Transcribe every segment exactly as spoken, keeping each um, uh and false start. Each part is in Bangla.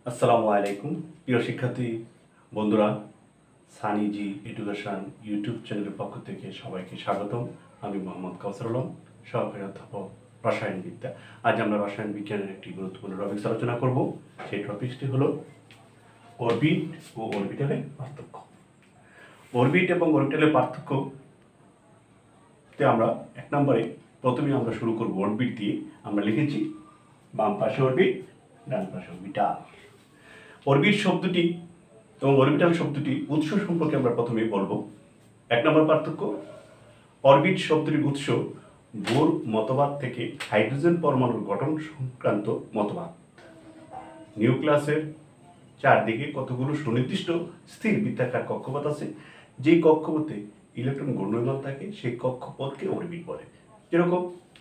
আসসালামু আলাইকুম প্রিয় শিক্ষার্থী বন্ধুরা, সানি জি এডুকেশন ইউটিউব চ্যানেলের পক্ষ থেকে সবাইকে স্বাগতম। আমি মোহাম্মদ কাউসার আলম, সহকারী অধ্যাপক রসায়ন বিদ্যা। আজ আমরা রসায়ন বিজ্ঞানের একটি গুরুত্বপূর্ণ টপিকস আলোচনা করব। সেই টপিকসটি হলো অরবিট ও অরবিটালের পার্থক্য। অরবিট এবং অরবিটালের পার্থক্যতে আমরা এক নম্বরে প্রথমে আমরা শুরু করব অরবিট দিয়ে। আমরা লিখেছি বাম পাশে অরবিট, ডান পাশে অরবিটাল। অরবিট শব্দটি এবং অরবিটাল শব্দটি উৎস সম্পর্কে আমরা প্রথমেই বলবো। এক নম্বর পার্থক্য, অরবিট শব্দটির উৎস বোর মতবাদ থেকে হাইড্রোজেন পরমাণুর গঠন সংক্রান্ত মতবাদ। নিউক্লিয়াসের চারদিকে কতগুলো সুনির্দিষ্ট স্থির বৃত্তাকার কক্ষপথ আছে, যেই কক্ষপথে ইলেকট্রন ঘূর্ণায়মান থাকে সেই কক্ষপথকে অরবিট বলে। যেরকম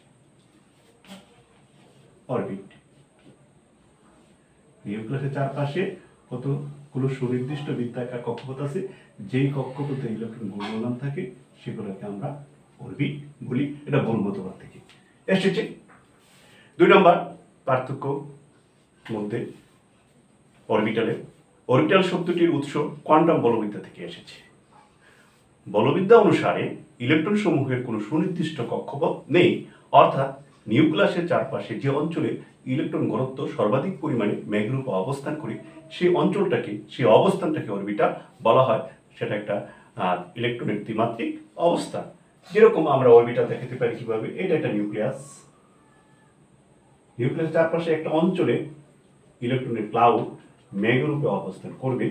অরবিট, নিউক্লিয়াসের চারপাশে কতগুলো সুনির্দিষ্ট বৃত্তাকার কক্ষপথ আছে, যেই কক্ষপথে ইলেকট্রন ঘূর্ণায়মান থাকে সেগুলোকে আমরা অরবিট বলি। এটা বোর মতবাদ থেকে এসেছে। দুই নম্বর পার্থক্য মধ্যে অরবিটালের অরবিটাল শব্দটির উৎস কোয়ান্টাম বলবিদ্যা থেকে এসেছে। বলবিদ্যা অনুসারে ইলেকট্রন সমূহের কোনো সুনির্দিষ্ট কক্ষপথ নেই, অর্থাৎ নিউক্লিয়াসের চারপাশে যে অঞ্চলে ইলেকট্রন ঘনত্ব সর্বাধিক পরিমাণে মেঘরূপে অবস্থান করে সেই অঞ্চলটাকে, সেই অবস্থানটাকে অরবিটাল বলা হয়। সেটা একটা ইলেকট্রনের দ্বিমাত্রিক অবস্থান। যেরকম আমরা অরবিটাল দেখাতে পারি কিভাবে, এটা একটা নিউক্লিয়াস, নিউক্লিয়াসের চারপাশে একটা অঞ্চলে ইলেকট্রনের ক্লাউড মেঘরূপে অবস্থান করবে,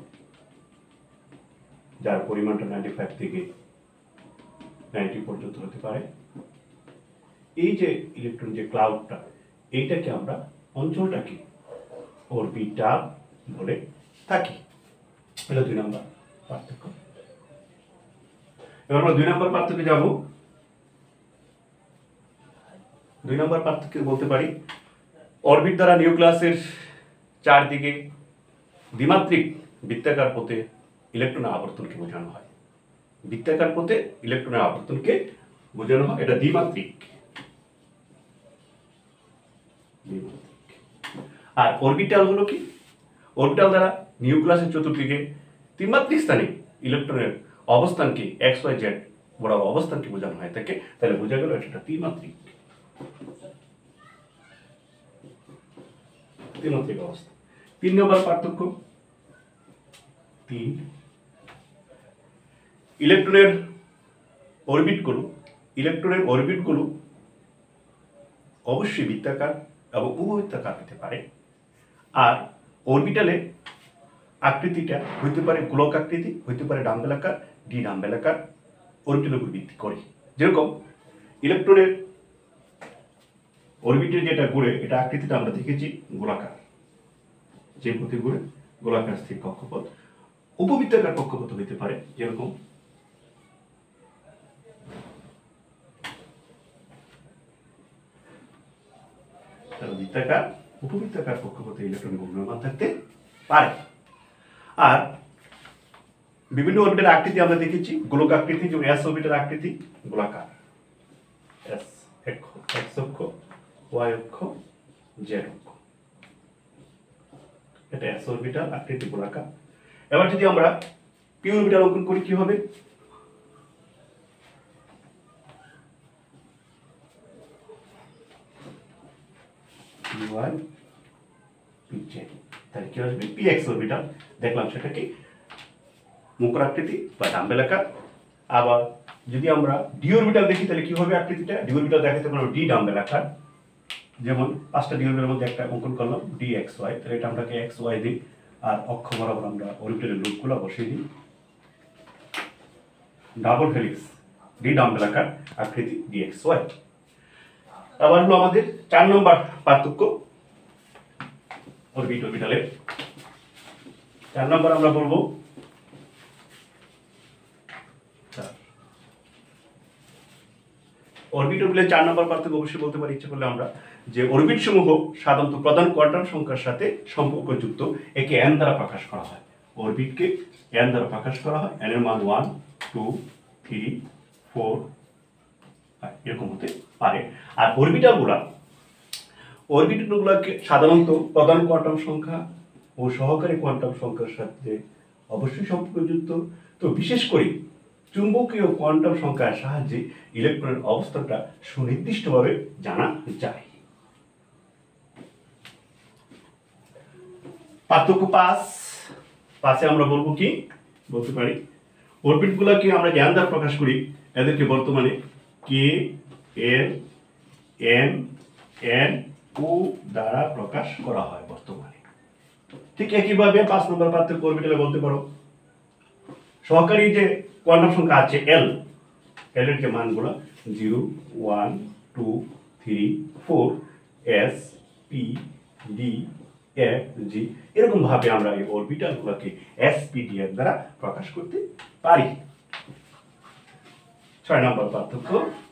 যার পরিমাণটা নাইনটি ফাইভ থেকে নাইনটি পর্যন্ত হতে পারে। এই যে ইলেকট্রন যে ক্লাউডটা, এইটাকে আমরা অঞ্চলটাকে অরবিটাল বলে থাকি। এটা দুই নম্বর পার্থক্য। এবার আমরা দুই নম্বর পার্থক্যে যাব। দুই নম্বর পার্থক্য বলতে পারি অরবিট দ্বারা নিউক্লিয়াসের চারদিকে দ্বিমাত্রিক বৃত্তাকার পথে ইলেকট্রনের আবর্তনকে বোঝানো হয়। বৃত্তাকার পথে ইলেকট্রনের আবর্তনকে বোঝানো হয়, এটা দ্বিমাত্রিক। আর অরবিটাল হলো কি? অরবিটাল দ্বারা নিউক্লিয়াসের চতুর্দিকে ত্রিমাত্রিক স্থানে ইলেকট্রনের অবস্থানকে এক্স ওয়াই জেড বরাবর অবস্থানকে বোঝানো হয় থাকে। তাহলে বোঝা গেল এটা ত্রিমাত্রিক ত্রিমাত্রিক অবস্থা। তিন নম্বর পার্থক্য, তিন ইলেকট্রনের অরবিটগুলো ইলেকট্রনের অরবিটগুলো অবশ্যই বৃত্তাকার এবং উপবৃত্তাকার হতে পারে। আর অরবিটালে আকৃতিটা হইতে পারে গোলক আকৃতি, হইতে পারে ডাম্বেলাকার, ডি ডাম্বেলাকার, অরবিটালের উপর ভিত্তি করে। যেরকম ইলেকট্রনের অরবিটের যেটা ঘুরে, এটা আকৃতিটা আমরা দেখেছি গোলাকার, যে পথে ঘুরে গোলাকার স্থির কক্ষপথ। উপবৃত্তাকার কক্ষপথ হইতে পারে, যেরকম বৃত্তাকার, উপবৃত্তাকার কক্ষপথে ইলেকট্রন ঘূর্ণায়মান থাকতে পারে। আর বিভিন্ন অরবিটের আকৃতি আমরা দেখেছি গোলক আকৃতি, যেমন এস অরবিটের আকৃতি গোলাকার, এস এক্স অক্ষ, ওয়াই অক্ষ, জেড অক্ষ, এটা এস অরবিটাল আকৃতি গোলাকার। এবার যদি আমরা পি অরবিটাল অঙ্কন করি কি হবে? তাহলে কি আসবে? P x orbital. দেখলাম সেটা কি মুখর আকৃতি বা ডাম্বেলাকার। আবার যদি আমরা ডি অরবিটাল দেখি তাহলে কি হবে আকৃতিটা? ডি অরবিটাল দেখাতে পারবো ডি ডাম্বেলাকার। যেমন পাঁচটা ডি অরবিটালের মধ্যে একটা অঙ্কন করলাম ডি এক্স ওয়াই, তাহলে এটা আমরাকে এক্স ওয়াই দিই, আর অক্ষ বরাবর আমরা অরবিটালের লুপগুলো বসিয়ে দিই। ডাবল হেলিক্স, ডি ডাম্বেলাকার আকৃতি, ডি এক্স ওয়াই। আবার হলো আমাদের চার নম্বর পার্থক্য অরবিট অরবিটালের। চার নম্বর আমরা বলবো অরবিট অরবিটালের চার নম্বর পার্থক্য অবশ্যই বলতে পারি ইচ্ছে করলে আমরা, যে অরবিট সমূহ সাধারণত প্রধান কোয়ান্টাম সংখ্যার সাথে সম্পর্কযুক্ত। একে এন দ্বারা প্রকাশ করা হয়। অরবিটকে এন দ্বারা প্রকাশ করা হয়। এন এর মান ওয়ান, টু, থ্রি, ফোর এরকম হতে পারে। আর অরবিটাল গুলা অরবিটাল গুলাকে সাধারণত প্রধান কোয়ান্টাম সংখ্যা ও সহকারী কোয়ান্টাম সংখ্যার সাথে অবশ্যই সম্পর্কযুক্ত। তো বিশেষ করে চুম্বকীয় কোয়ান্টাম সংখ্যার সাহায্যে ইলেকট্রনের অবস্থানটা সুনির্দিষ্টভাবে জানা যায়। পার্থক্য পাঁচ পাঁচে আমরা বলবো কি বলতে পারি, অরবিটগুলোকে আমরা জ্ঞান দ্বারা প্রকাশ করি, এদেরকে বর্তমানে কে এল এম এন ও দ্বারা প্রকাশ করা হয় বর্তমানে। ঠিক একইভাবে পাঁচ নম্বর পার্থক্য অরবিটালে বলতে পারো, সহকারী যে কোয়ান্টাম সংখ্যা আছে এল, এল এর যে মানগুলো zero one two three four s p d f g, এরকম ভাবে আমরা এই অরবিটালগুলোকে এস পি ডি এফ দ্বারা প্রকাশ করতে পারি। ছয় নম্বর পার্থক্য,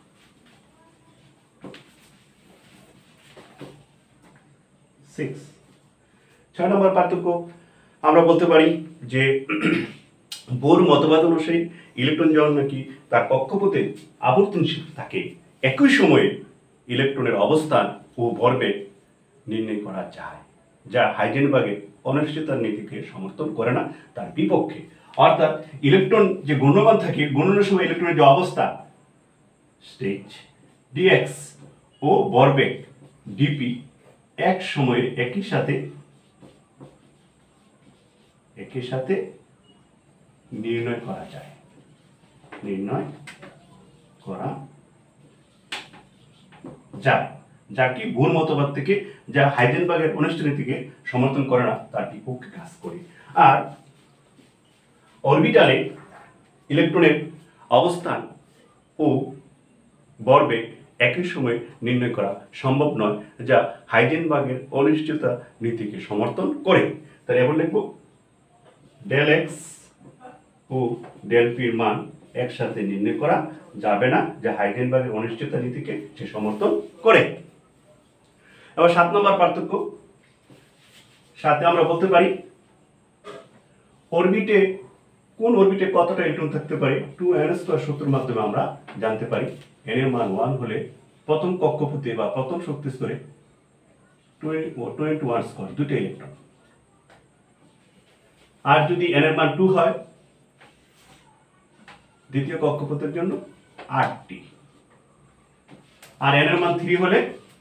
সিক্স ছয় নম্বর পার্থক্য আমরা বলতে পারি যে বোর মতবাদ অনুসারে ইলেকট্রন যখন নাকি তার কক্ষপথে আবর্তনশীল থাকে, একই সময়ে ইলেকট্রনের অবস্থান ও ভরবেগ নির্ণয় করা যায়, যা হাইজেনবার্গের অনিশ্চয়তার নীতিকে সমর্থন করে না, তার বিপক্ষে। অর্থাৎ ইলেকট্রন যে গণ্যমান থাকে, গণনার সময় ইলেকট্রনের যে অবস্থা স্টেজ ডিএক্স ও ভরবেগ ডিপি এক সময়ে একই সাথে একই সাথে নির্ণয় করা যায় নির্ণয় করা যায় যা কি বোর মতবাদ থেকে, যা হাইজেনবার্গের অনিশ্চয় নীতিকে সমর্থন করে না, তার বিপক্ষে কাজ করে। আর অরবিটালে ইলেকট্রনের অবস্থান ও ভরবেগ একই সময়ে নির্ণয় করা সম্ভব নয়, যা হাইজেনবার্গের অনিশ্চয়তা নীতিকে সমর্থন করে। তাহলে এবার লিখব ডেল এক্স ও ডেল পির মান একসাথে নির্ণয় করা যাবে না, যা হাইজেনবার্গের অনিশ্চয়তা নীতিকে সে সমর্থন করে। এবার সাত নম্বর পার্থক্য, সাথে আমরা বলতে পারি অরবিটে কোন অরবিটে কতটা ইলেকট্রন থাকতে পারে টু এন স্কয়ার সূত্রের মাধ্যমে আমরা জানতে পারি। এন এর মান ওয়ান হলে প্রথম কক্ষপথে বা প্রথম শক্তি স্তরে টোয়েন্টি ওয়ান স্কয়ার দুটো ইলেকট্রন, আর যদি এন এর মান টু হয় দ্বিতীয় কক্ষপথের জন্য আটটি, আর এন এর মান থ্রি হলে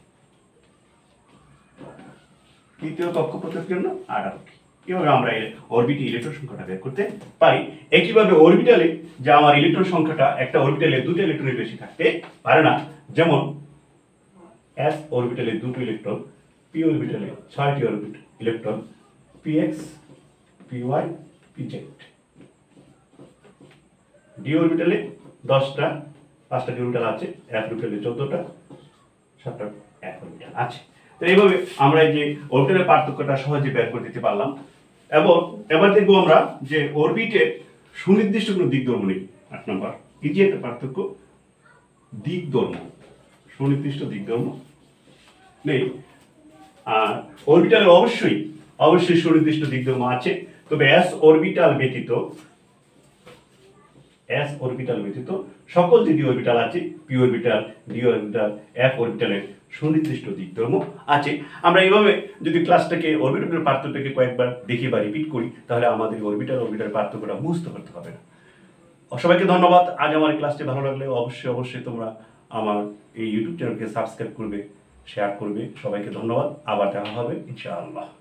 তৃতীয় কক্ষপথের জন্য আঠারোটি। এভাবে আমরা অরবিটে ইলেকট্রন সংখ্যাটা বের করতে পারি। একইভাবে অরবিটালে যে আমার ইলেকট্রন সংখ্যাটা একটা অরবিটালে দুটো ইলেকট্রনের বেশি থাকতে পারে না, যেমন এস অরবিটালে দুটো ইলেকট্রন, পি অরবিটালে ছয়টি orbit electron, p x p y p z. D অরবিটালে দশটা, পাঁচটা ডি অরবিটাল আছে, এফ অরবিটালে চোদ্দটা, সাতটা এফ অরবিটাল আছে। তো এইভাবে আমরা এই যে অরবিটালের পার্থক্যটা সহজে বের করে দিতে পারলাম। এবং এবার দেখবো আমরা যে অরবিটের সুনির্দিষ্ট কোনো দিক ধর্ম নেই। আট নম্বর এই যে একটা পার্থক্য, দিক ধর্ম, সুনির্দিষ্ট দিক ধর্ম নেই। আর অরবিটালে অবশ্যই অবশ্যই সুনির্দিষ্ট দিক ধর্ম আছে, তবে এস অরবিটাল ব্যতীত এস অরবিটাল ব্যতীত সকল যে ডি অরবিটাল আছে, p orbital, d orbital, f অরবিটালের সুনির্দিষ্ট দিক ধর্ম আছে। আমরা এইভাবে যদি ক্লাসটাকে অরবিটালের পার্থক্যটাকে কয়েকবার দেখি বা রিপিট করি, তাহলে আমাদের অরবিটাল অরবিটাল পার্থক্যটা বুঝতে করতে হবে না। সবাইকে ধন্যবাদ। আজ আমার ক্লাসটি ভালো লাগলে অবশ্যই অবশ্যই তোমরা আমার এই ইউটিউব চ্যানেলকে সাবস্ক্রাইব করবে, শেয়ার করবে। সবাইকে ধন্যবাদ, আবার দেখা হবে ইনশাআল্লাহ।